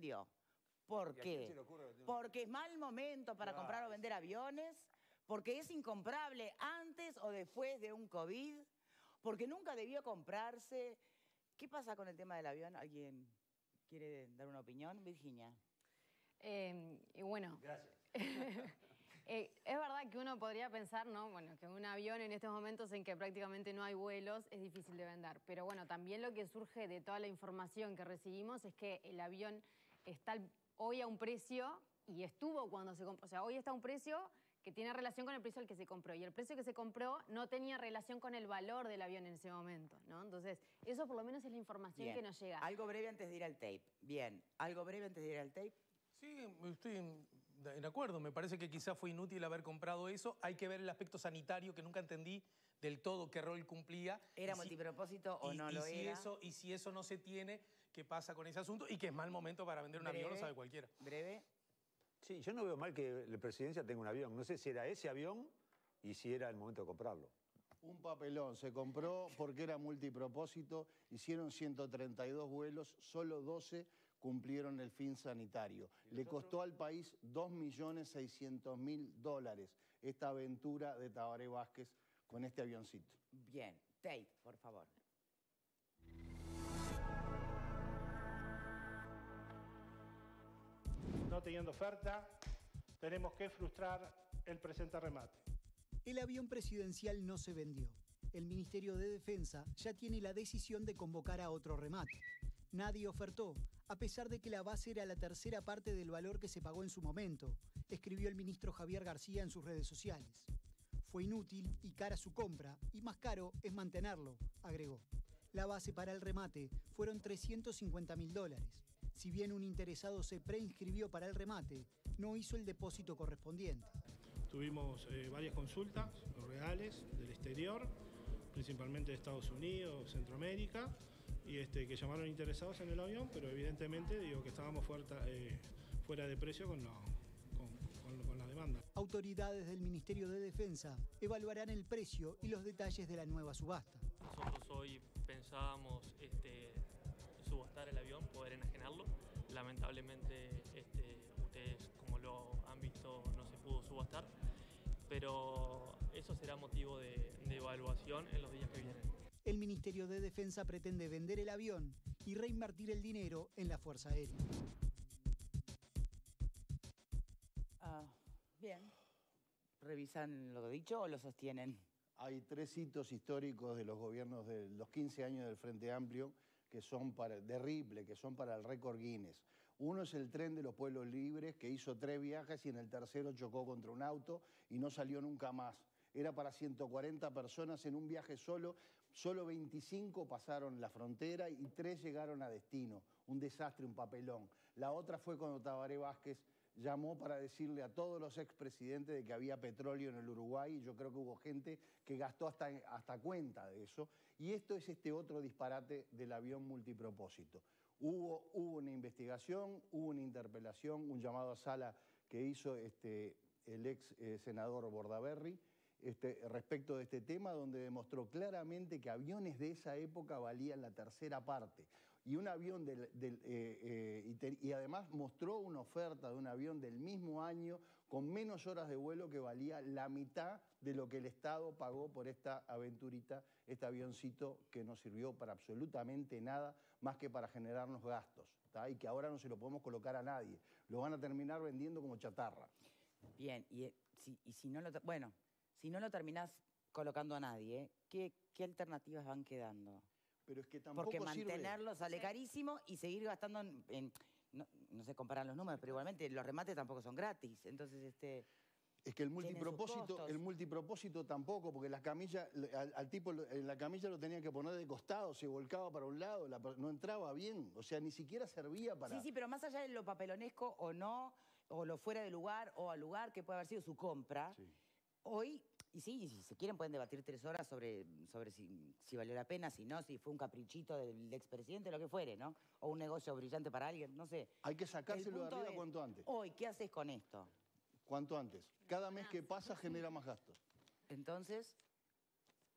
vendió. ¿Por qué? Porque es mal momento para comprar o vender aviones, porque es incomprable antes o después de un COVID, porque nunca debió comprarse. ¿Qué pasa con el tema del avión? ¿Alguien quiere dar una opinión? Virginia. Y bueno, gracias. Es verdad que uno podría pensar, ¿no? Bueno, que un avión en estos momentos en que prácticamente no hay vuelos es difícil de vender. Pero bueno, también lo que surge de toda la información que recibimos es que el avión está hoy a un precio y estuvo cuando se compró. O sea, hoy está a un precio que tiene relación con el precio al que se compró. Y el precio que se compró no tenía relación con el valor del avión en ese momento, ¿no? Entonces, eso por lo menos es la información que nos llega. Algo breve antes de ir al tape. Bien. Algo breve antes de ir al tape. Sí, estoy de acuerdo. Me parece que quizás fue inútil haber comprado eso. Hay que ver el aspecto sanitario, que nunca entendí del todo qué rol cumplía. ¿Era multipropósito o no lo era? Y si eso no se tiene, ¿qué pasa con ese asunto? Y que es mal momento para vender un avión, lo sabe cualquiera. Breve. Sí, yo no veo mal que la presidencia tenga un avión. No sé si era ese avión y si era el momento de comprarlo. Un papelón, se compró porque era multipropósito, hicieron 132 vuelos, solo 12 cumplieron el fin sanitario. Le costó al país $2.600.000 esta aventura de Tabaré Vázquez con este avioncito. Bien, tape, por favor. No teniendo oferta, tenemos que frustrar el presente remate. El avión presidencial no se vendió. El Ministerio de Defensa ya tiene la decisión de convocar a otro remate. Nadie ofertó, a pesar de que la base era la tercera parte del valor que se pagó en su momento, escribió el ministro Javier García en sus redes sociales. Fue inútil y cara su compra, y más caro es mantenerlo, agregó. La base para el remate fueron $350.000. Si bien un interesado se preinscribió para el remate, no hizo el depósito correspondiente. Tuvimos varias consultas reales del exterior, principalmente de Estados Unidos, Centroamérica, y que llamaron interesados en el avión, pero evidentemente digo que estábamos fuera de precio con la demanda. Autoridades del Ministerio de Defensa evaluarán el precio y los detalles de la nueva subasta. Nosotros hoy pensábamos subastar el avión, poder enajenarlo. Lamentablemente, ustedes, como lo han visto, no se pudo subastar, pero eso será motivo de evaluación en los días que vienen. El Ministerio de Defensa pretende vender el avión y reinvertir el dinero en la Fuerza Aérea. Bien. ¿Revisan lo dicho o lo sostienen? Hay 3 hitos históricos de los gobiernos de los 15 años del Frente Amplio que son de Ripley, que son para el récord Guinness. Uno es el tren de los pueblos libres, que hizo 3 viajes y en el tercero chocó contra un auto y no salió nunca más. Era para 140 personas en un viaje solo 25 pasaron la frontera y 3 llegaron a destino. Un desastre, un papelón. La otra fue cuando Tabaré Vázquez llamó para decirle a todos los expresidentes de que había petróleo en el Uruguay, y yo creo que hubo gente que gastó hasta cuenta de eso. Y esto es este otro disparate del avión multipropósito. Hubo una investigación, hubo una interpelación, un llamado a sala que hizo el ex senador Bordaberry respecto de este tema, donde demostró claramente que aviones de esa época valían la tercera parte. Y un avión y además mostró una oferta de un avión del mismo año con menos horas de vuelo que valía la mitad de lo que el Estado pagó por esta aventurita, este avioncito que no sirvió para absolutamente nada más que para generarnos gastos, ¿tá? Y que ahora no se lo podemos colocar a nadie. Lo van a terminar vendiendo como chatarra. Bien, si no lo terminás colocando a nadie, ¿qué alternativas van quedando? Pero es que tampoco porque mantenerlo sale carísimo y seguir gastando no se comparan los números, pero igualmente los remates tampoco son gratis. Entonces, es que el multipropósito tampoco, porque las camillas, al tipo en la camilla lo tenían que poner de costado, se volcaba para un lado, no entraba bien, o sea, ni siquiera servía para... Sí, pero más allá de lo papelonesco o no, o lo fuera de lugar o al lugar que puede haber sido su compra, hoy... Y sí, si se quieren pueden debatir 3 horas sobre si valió la pena, si no, si fue un caprichito del expresidente, lo que fuere, ¿no? O un negocio brillante para alguien, no sé. Hay que sacárselo de arriba cuanto antes. Hoy, ¿qué haces con esto? Cuanto antes. Cada mes que pasa genera más gastos. Entonces...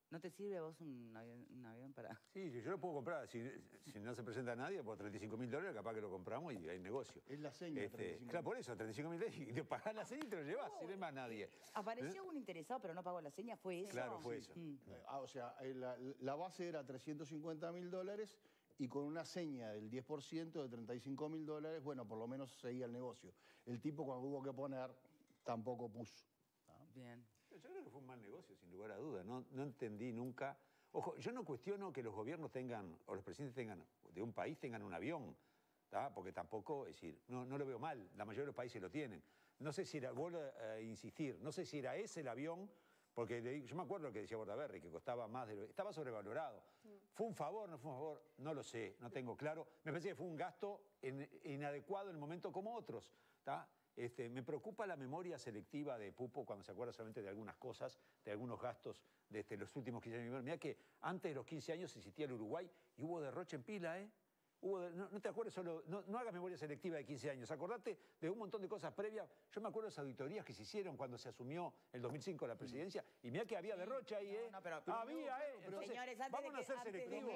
¿No te sirve a vos un avión para...? Sí, yo lo puedo comprar. Si no se presenta nadie, por $35.000, capaz que lo compramos y hay negocio. Es la seña, 35.000. Claro, por eso, $35.000, y te pagás la seña y te lo llevas, si no hay más nadie. Apareció un interesado, pero no pagó la seña, ¿fue eso? Claro, fue eso. O sea, la base era $350.000 y con una seña del 10% de $35.000, bueno, por lo menos seguía el negocio. El tipo, cuando hubo que poner, tampoco puso. Bien. Yo creo que fue un mal negocio, sin lugar a dudas. No entendí nunca... Ojo, yo no cuestiono que los gobiernos tengan, o los presidentes de un país tengan un avión, ¿tá? Porque tampoco, es decir, no lo veo mal, la mayoría de los países lo tienen. No sé si era, vuelvo a insistir, no sé si era ese el avión, porque yo me acuerdo lo que decía Bordaberry, que costaba más de lo... Estaba sobrevalorado. ¿Fue un favor, no fue un favor? No lo sé, no tengo claro. Me parece que fue un gasto inadecuado en el momento como otros, ¿tá? Me preocupa la memoria selectiva de Pupo cuando se acuerda solamente de algunas cosas, de algunos gastos de los últimos 15 años. Mirá que antes de los 15 años existía el Uruguay y hubo derroche en pila, ¿eh? No te acuerdes solo, no hagas memoria selectiva de 15 años. Acordate de un montón de cosas previas. Yo me acuerdo de las auditorías que se hicieron cuando se asumió en el 2005 la presidencia. Y mirá que había derroche ahí, ¿eh? Pero había, ¿eh? Entonces, señores, vamos a ser selectivos.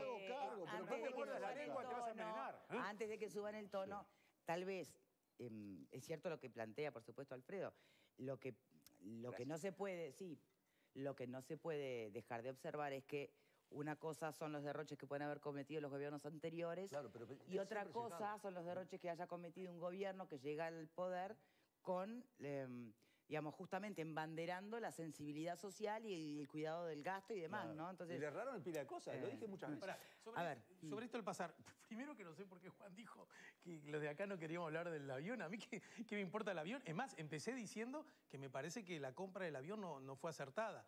Antes de que suban el tono, tal vez, es cierto lo que plantea, por supuesto, Alfredo, lo que no se puede, lo que no se puede dejar de observar es que una cosa son los derroches que pueden haber cometido los gobiernos anteriores, claro, y otra cosa son los derroches que haya cometido un gobierno que llega al poder con, digamos, justamente embanderando la sensibilidad social y el cuidado del gasto y demás, claro, ¿no? Entonces, y le erraron en pila de cosas, lo dije muchas veces. Sobre esto al pasar, primero que no sé por qué Juan dijo que los de acá no queríamos hablar del avión. A mí ¿qué me importa el avión? Es más, empecé diciendo que me parece que la compra del avión no fue acertada.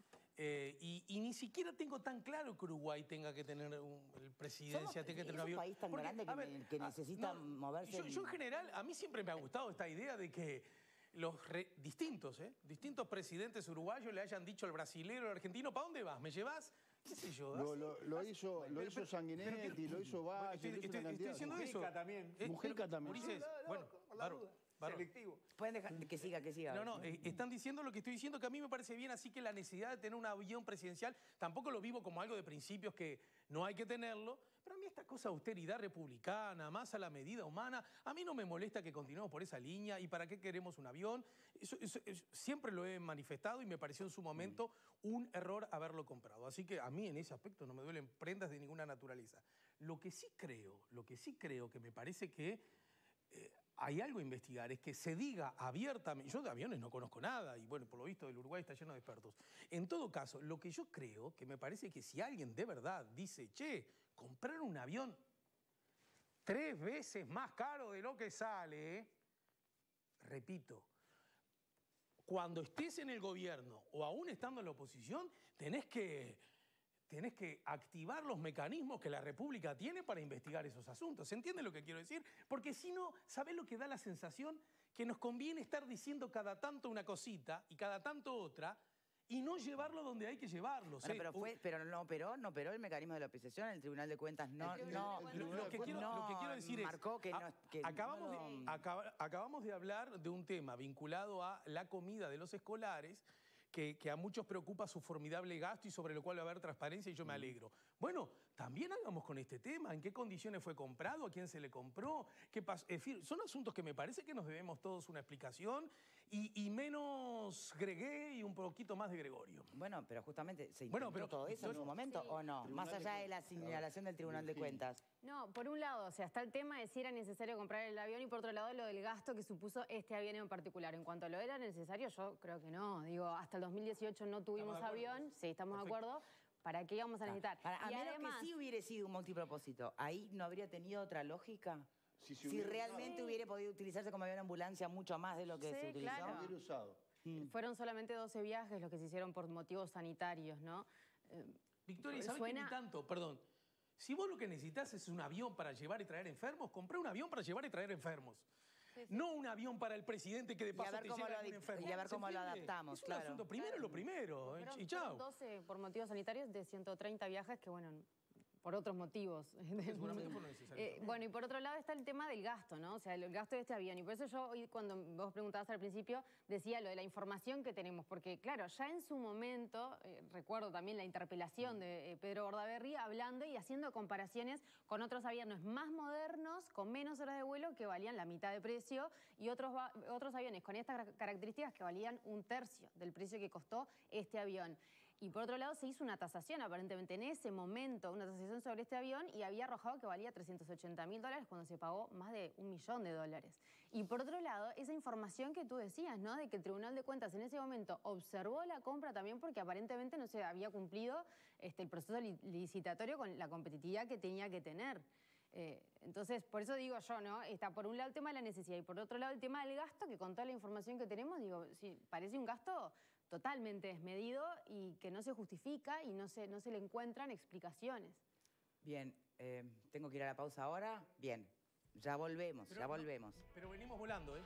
Y ni siquiera tengo tan claro que Uruguay tenga que tener el presidencia, tenga que tener un avión. Es un país tan grande que necesita moverse. Yo en general, a mí siempre me ha gustado esta idea de que los distintos presidentes uruguayos le hayan dicho al brasilero, al argentino, ¿para dónde vas? ¿Me llevas? ¿Qué sé yo? Lo hizo Sanguinetti, lo hizo Valle, lo hizo una cantidad. Estoy diciendo eso. Mujica también. Mujica también. Ulises, bueno, selectivo. Pueden dejar que siga. Están diciendo lo que estoy diciendo, que a mí me parece bien, así que la necesidad de tener un avión presidencial tampoco lo vivo como algo de principios que no hay que tenerlo, pero a mí esta cosa de austeridad republicana, más a la medida humana, a mí no me molesta que continuemos por esa línea. ¿Y para qué queremos un avión? Eso siempre lo he manifestado y me pareció en su momento un error haberlo comprado. Así que a mí en ese aspecto no me duelen prendas de ninguna naturaleza. Lo que sí creo que me parece que hay algo a investigar, es que se diga abiertamente, yo de aviones no conozco nada, y bueno, por lo visto el Uruguay está lleno de expertos. En todo caso, lo que yo creo, que me parece que si alguien de verdad dice, che, comprar un avión 3 veces más caro de lo que sale, repito, cuando estés en el gobierno o aún estando en la oposición, tenés que activar los mecanismos que la República tiene para investigar esos asuntos. ¿Se entiende lo que quiero decir? Porque si no, ¿sabés lo que da la sensación? Que nos conviene estar diciendo cada tanto una cosita y cada tanto otra y no llevarlo donde hay que llevarlo. Bueno, pero no operó el mecanismo de la apreciación, el Tribunal de Cuentas lo que quiero decir es, marcó que acabamos de hablar de un tema vinculado a la comida de los escolares, que a muchos preocupa su formidable gasto y sobre lo cual va a haber transparencia, y yo me alegro. Bueno, también hagamos con este tema, en qué condiciones fue comprado, a quién se le compró, qué pasó. En fin, son asuntos que me parece que nos debemos todos una explicación y menos Gregué y un poquito más de Gregorio. Bueno, pero justamente se intentó todo eso en su momento, ¿o no? Más allá de la señalación del Tribunal de Cuentas. No, por un lado, o sea, está el tema de si era necesario comprar el avión y por otro lado lo del gasto que supuso este avión en particular. En cuanto a lo era necesario, yo creo que no. Digo, hasta el 2018 no tuvimos avión, sí, estamos de acuerdo. ¿Para qué íbamos a necesitar? A menos que sí hubiera sido un multipropósito, ¿ahí no habría tenido otra lógica? Si realmente hubiera podido utilizarse como avión de ambulancia mucho más de lo que se utilizó. Claro. Fueron solamente 12 viajes los que se hicieron por motivos sanitarios, ¿no? Victoria, ¿sabes qué ni tanto? Perdón. Si vos lo que necesitas es un avión para llevar y traer enfermos, comprá un avión para llevar y traer enfermos. No un avión para el presidente que de paso te lleva algún enfermo. Y a ver cómo lo adaptamos, es un asunto, primero lo primero, y chao. 12 por motivos sanitarios de 130 viajes que, bueno, por otros motivos. Seguramente fue necesario. Bueno, y por otro lado está el tema del gasto, ¿no? O sea, el gasto de este avión. Y por eso yo hoy, cuando vos preguntabas al principio, decía lo de la información que tenemos. Porque, claro, ya en su momento, recuerdo también la interpelación de Pedro Bordaberry hablando y haciendo comparaciones con otros aviones más modernos, con menos horas de vuelo, que valían la mitad de precio, y otros aviones con estas características que valían 1/3 del precio que costó este avión. Y por otro lado se hizo una tasación, aparentemente en ese momento, una tasación sobre este avión y había arrojado que valía $380.000 cuando se pagó más de $1 millón. Y por otro lado, esa información que tú decías, ¿no? De que el Tribunal de Cuentas en ese momento observó la compra también porque aparentemente no se había cumplido el proceso licitatorio con la competitividad que tenía que tener. Entonces, por eso digo yo, ¿no? Está por un lado el tema de la necesidad y por otro lado el tema del gasto, que con toda la información que tenemos, digo, sí, parece un gasto totalmente desmedido y que no se justifica y no se le encuentran explicaciones. Bien, tengo que ir a la pausa ahora. Bien, ya volvemos, ya volvemos. Pero venimos volando, ¿eh?